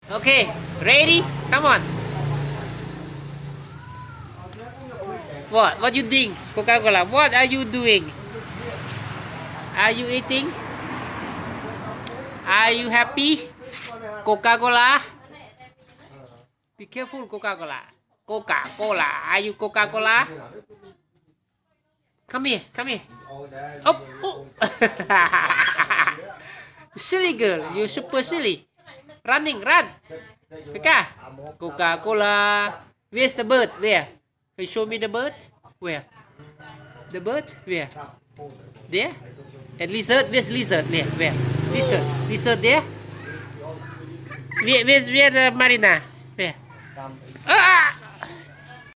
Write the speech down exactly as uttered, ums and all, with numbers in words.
Okay, ready? Come on. What? What you doing? Coca-Cola. What are you doing? Are you eating? Are you happy? Coca-Cola. Be careful, Coca-Cola. Coca-Cola. Are you Coca-Cola? Come here. Come here. Up. Oh. Silly girl. You're super silly. Running. Run. Coca. Coca-Cola. Where's the bird? Where? Can you show me the bird? Where? The bird? Where? There? And lizard? Where's lizard? Where? Where? Lizard? Lizard there? Where? Where's where the Marina? Where? Ah!